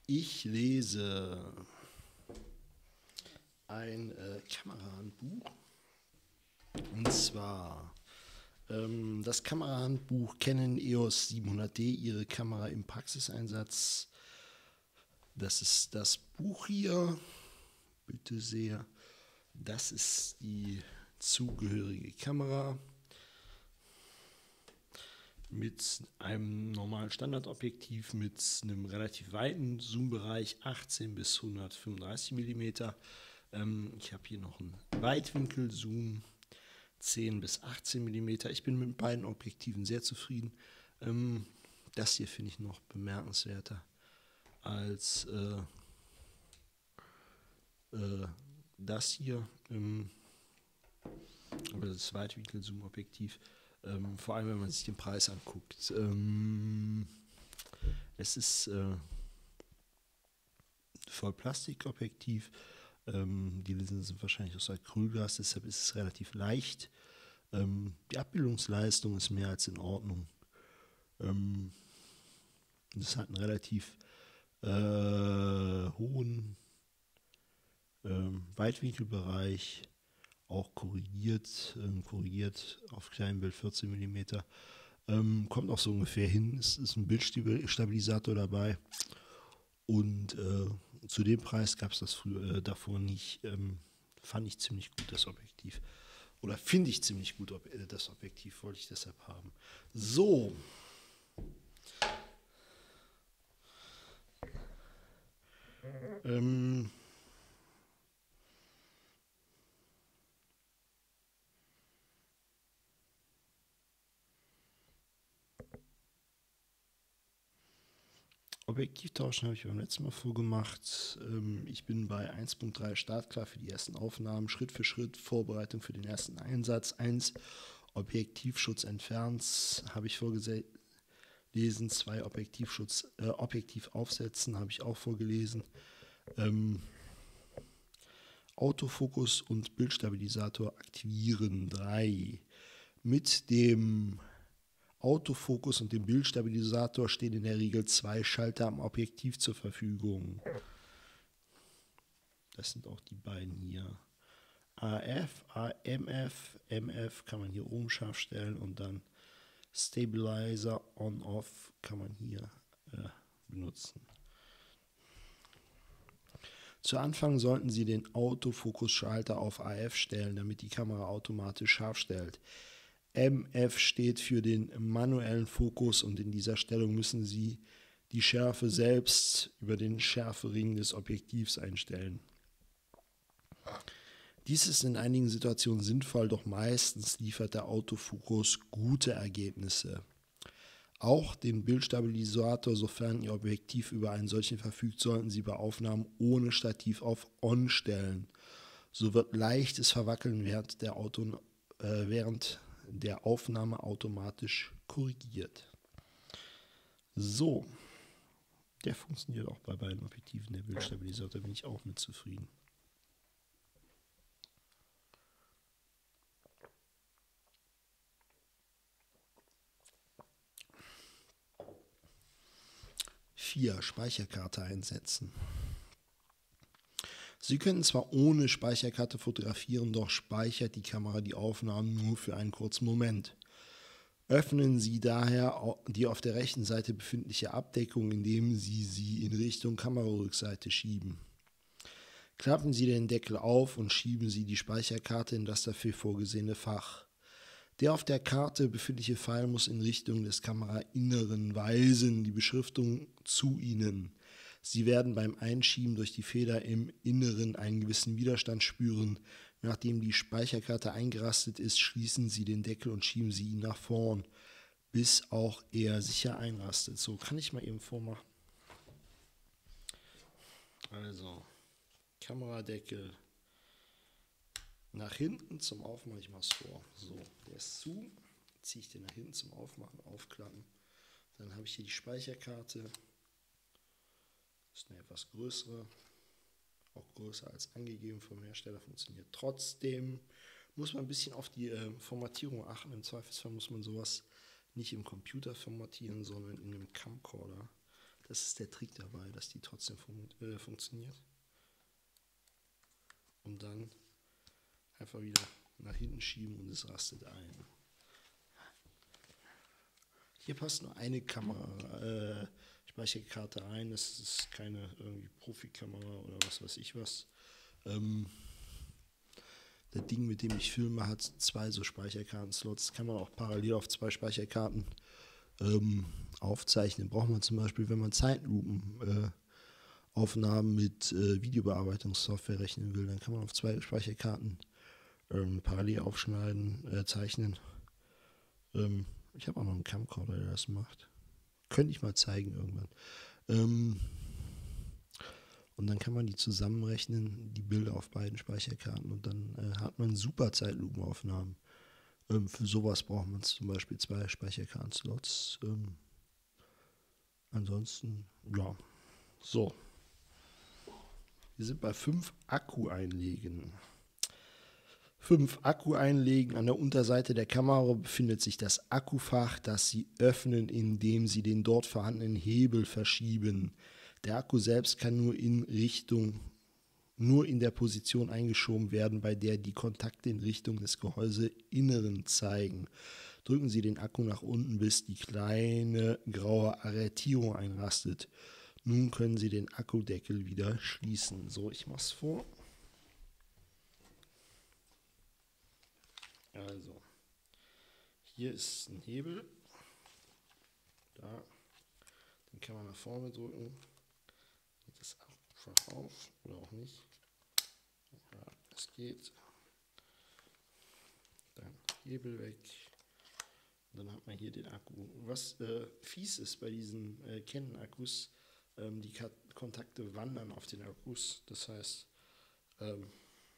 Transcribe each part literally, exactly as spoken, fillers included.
Ich lese ein äh, Kamerahandbuch. Und zwar ähm, das Kamerahandbuch Canon E O S siebenhundert D, Ihre Kamera im Praxiseinsatz. Das ist das Buch hier. Bitte sehr. Das ist die zugehörige Kamera mit einem normalen Standardobjektiv mit einem relativ weiten Zoombereich, achtzehn bis hundertfünfunddreißig Millimeter. Ähm, ich habe hier noch einen Weitwinkelzoom, zehn bis achtzehn Millimeter. Ich bin mit beiden Objektiven sehr zufrieden. Ähm, das hier finde ich noch bemerkenswerter als äh, äh, das hier. Ähm, aber das Weitwinkel-Zoom-Objektiv. Ähm, vor allem, wenn man sich den Preis anguckt. Ähm, es ist äh, Vollplastikobjektiv. Ähm, die Linsen sind wahrscheinlich aus Acrylglas, deshalb ist es relativ leicht. Ähm, die Abbildungsleistung ist mehr als in Ordnung. Ähm, es hat einen relativ äh, hohen ähm, Weitwinkelbereich, auch korrigiert, ähm, korrigiert auf kleinem Bild vierzehn Millimeter. Ähm, kommt auch so ungefähr hin. Es ist ein Bildstabilisator dabei. Und äh, zu dem Preis gab es das früher, äh, davor nicht. Ähm, fand ich ziemlich gut, das Objektiv. Oder finde ich ziemlich gut, ob, äh, das Objektiv wollte ich deshalb haben. So. Ähm, Objektivtauschen habe ich beim letzten Mal vorgemacht. Ähm, ich bin bei eins Punkt drei startklar für die ersten Aufnahmen. Schritt für Schritt Vorbereitung für den ersten Einsatz. eins Objektivschutz entfernt habe ich vorgelesen. zwei Objektivschutz, äh, Objektiv aufsetzen habe ich auch vorgelesen. Ähm, Autofokus und Bildstabilisator aktivieren. drei. Mit dem Autofokus und dem Bildstabilisator stehen in der Regel zwei Schalter am Objektiv zur Verfügung. Das sind auch die beiden hier. A F, M F, M F kann man hier oben scharf stellen und dann Stabilizer On-Off kann man hier äh, benutzen. Zu Anfang sollten Sie den Autofokus-Schalter auf A F stellen, damit die Kamera automatisch scharf stellt. M F steht für den manuellen Fokus und in dieser Stellung müssen Sie die Schärfe selbst über den Schärfering des Objektivs einstellen. Dies ist in einigen Situationen sinnvoll, doch meistens liefert der Autofokus gute Ergebnisse. Auch den Bildstabilisator, sofern Ihr Objektiv über einen solchen verfügt, sollten Sie bei Aufnahmen ohne Stativ auf On stellen. So wird leichtes Verwackeln während der, Auto, äh, während der Aufnahme automatisch korrigiert. So, der funktioniert auch bei beiden Objektiven. Der Bildstabilisator, bin ich auch mit zufrieden. vier. Speicherkarte einsetzen. Sie können zwar ohne Speicherkarte fotografieren, doch speichert die Kamera die Aufnahmen nur für einen kurzen Moment. Öffnen Sie daher die auf der rechten Seite befindliche Abdeckung, indem Sie sie in Richtung Kamerarückseite schieben. Klappen Sie den Deckel auf und schieben Sie die Speicherkarte in das dafür vorgesehene Fach. Der auf der Karte befindliche Pfeil muss in Richtung des Kamerainneren weisen, die Beschriftung zu Ihnen. Sie werden beim Einschieben durch die Feder im Inneren einen gewissen Widerstand spüren. Nachdem die Speicherkarte eingerastet ist, schließen Sie den Deckel und schieben Sie ihn nach vorn, bis auch er sicher einrastet. So, kann ich mal eben vormachen. Also, Kameradeckel nach hinten zum Aufmachen, ich mache es vor. So, der ist zu, ziehe ich den nach hinten zum Aufmachen, aufklappen. Dann habe ich hier die Speicherkarte. Das ist eine etwas größere, auch größer als angegeben vom Hersteller, funktioniert trotzdem. Muss man ein bisschen auf die äh, Formatierung achten. Im Zweifelsfall muss man sowas nicht im Computer formatieren, sondern in einem Camcorder. Das ist der Trick dabei, dass die trotzdem fun äh, funktioniert. Und dann einfach wieder nach hinten schieben und es rastet ein. Hier passt nur eine Kamera, äh, Speicherkarte rein. Das ist keine irgendwie Profikamera oder was weiß ich was. Ähm, das Ding, mit dem ich filme, hat zwei so Speicherkarten-Slots. Kann man auch parallel auf zwei Speicherkarten ähm, aufzeichnen. Braucht man zum Beispiel, wenn man Zeitlupenaufnahmen äh, mit äh, Videobearbeitungssoftware rechnen will, dann kann man auf zwei Speicherkarten ähm, parallel aufschneiden, äh, zeichnen. Ähm, ich habe auch noch einen Camcorder, der das macht. Könnte ich mal zeigen irgendwann. Ähm, und dann kann man die zusammenrechnen, die Bilder auf beiden Speicherkarten, und dann äh, hat man super Zeitlupenaufnahmen. Ähm, für sowas braucht man zum Beispiel zwei Speicherkarten-Slots. Ähm, ansonsten, ja. So. Wir sind bei fünf Akku einlegen. fünf Akku einlegen. An der Unterseite der Kamera befindet sich das Akkufach, das Sie öffnen, indem Sie den dort vorhandenen Hebel verschieben. Der Akku selbst kann nur in Richtung, nur in der Position eingeschoben werden, bei der die Kontakte in Richtung des Gehäuseinneren zeigen. Drücken Sie den Akku nach unten, bis die kleine graue Arretierung einrastet. Nun können Sie den Akkudeckel wieder schließen. So, ich mache es vor. Also, hier ist ein Hebel. Da, den kann man nach vorne drücken. Geht das einfach auf oder auch nicht. Ja, es geht. Dann Hebel weg. Dann hat man hier den Akku. Was äh, fies ist bei diesen äh, Canon-Akkus, ähm, die Ka Kontakte wandern auf den Akkus. Das heißt, ähm,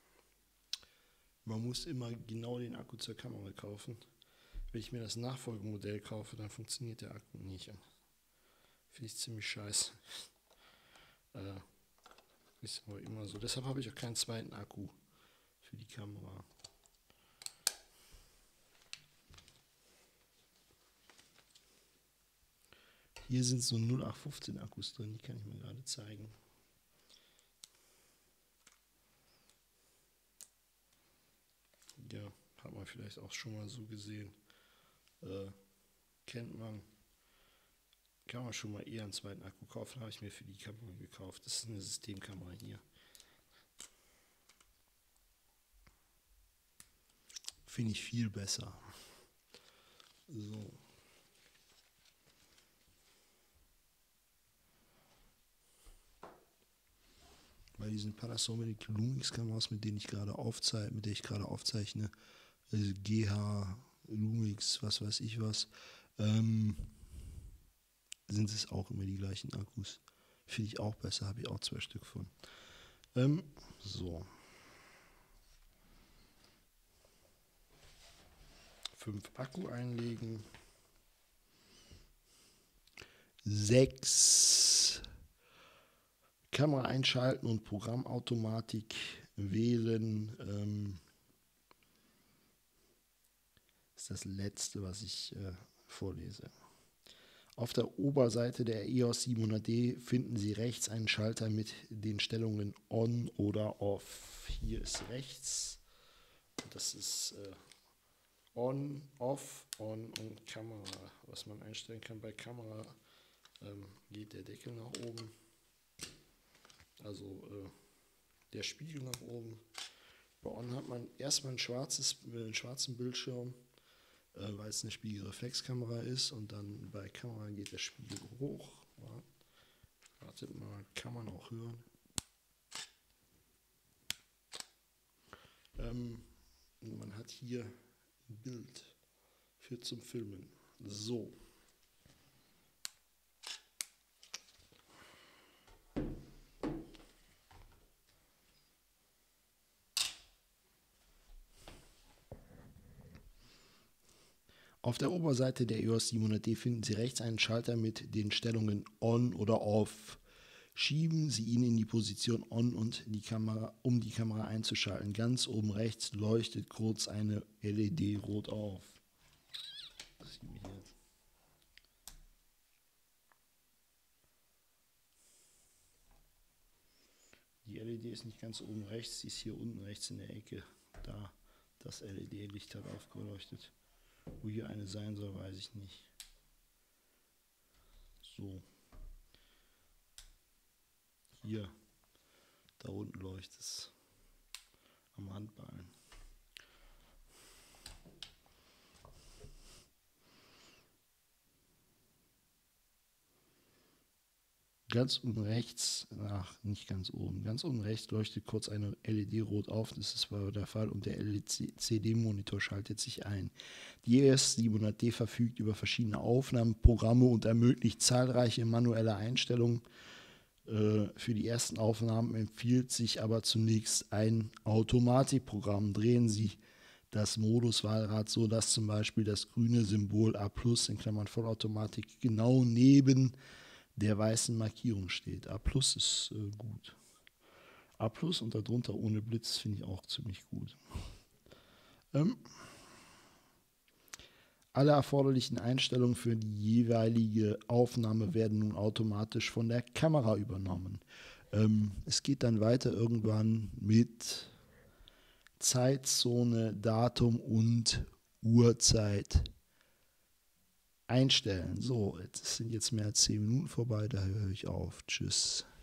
man muss immer genau den Akku zur Kamera kaufen. Wenn ich mir das Nachfolgemodell kaufe, dann funktioniert der Akku nicht. Finde ich ziemlich scheiße. Äh, ist aber immer so. Deshalb habe ich auch keinen zweiten Akku für die Kamera. Hier sind so null acht fünfzehn Akkus drin, die kann ich mir gerade zeigen. Ja, hat man vielleicht auch schon mal so gesehen. Äh, kennt man. Kann man schon mal eher einen zweiten Akku kaufen, habe ich mir für die Kamera gekauft. Das ist eine Systemkamera hier. Finde ich viel besser. So. Bei diesen Panasonic Lumix Kameras, mit denen ich gerade aufzeichne, mit der ich gerade aufzeichne, also G H, Lumix, was weiß ich was, ähm, sind es auch immer die gleichen Akkus. Finde ich auch besser, habe ich auch zwei Stück von. Ähm, so. Fünf Akku einlegen. Sechs. Kamera einschalten und Programmautomatik wählen. Ähm, ist das letzte, was ich äh, vorlese. Auf der Oberseite der E O S siebenhundert D finden Sie rechts einen Schalter mit den Stellungen On oder Off. Hier ist rechts, das ist äh, On, Off, On und Kamera. Was man einstellen kann bei Kamera, ähm, geht der Deckel nach oben, also äh, der Spiegel nach oben. Bei On hat man erstmal ein schwarzes, äh, einen schwarzen Bildschirm, weil es eine Spiegelreflexkamera ist, und dann bei Kamera geht der Spiegel hoch. Ja. Wartet mal, kann man auch hören. Ähm, man hat hier ein Bild für zum Filmen. So. Auf der Oberseite der E O S siebenhundert D finden Sie rechts einen Schalter mit den Stellungen On oder Off. Schieben Sie ihn in die Position On, und die Kamera, um die Kamera einzuschalten. Ganz oben rechts leuchtet kurz eine L E D rot auf. Das sieht man hier. Die L E D ist nicht ganz oben rechts, die ist hier unten rechts in der Ecke. Da, das L E D-Licht hat aufgeleuchtet. Wo hier eine sein soll, weiß ich nicht. So. Hier. Da unten leuchtet es. Am Handballen. Ganz unten rechts, ach, nicht ganz oben, ganz unten rechts leuchtet kurz eine L E D rot auf, das ist aber der Fall, und der L C D-Monitor schaltet sich ein. Die E S siebenhundert D verfügt über verschiedene Aufnahmeprogramme und ermöglicht zahlreiche manuelle Einstellungen. Äh, für die ersten Aufnahmen empfiehlt sich aber zunächst ein Automatikprogramm. Drehen Sie das Moduswahlrad so, dass zum Beispiel das grüne Symbol A plus in Klammern Vollautomatik genau neben der weißen Markierung steht. A plus ist äh, gut. A plus und darunter ohne Blitz finde ich auch ziemlich gut. Ähm, alle erforderlichen Einstellungen für die jeweilige Aufnahme werden nun automatisch von der Kamera übernommen. Ähm, es geht dann weiter irgendwann mit Zeitzone, Datum und Uhrzeit einstellen. So, jetzt sind jetzt mehr als zehn Minuten vorbei, da höre ich auf. Tschüss.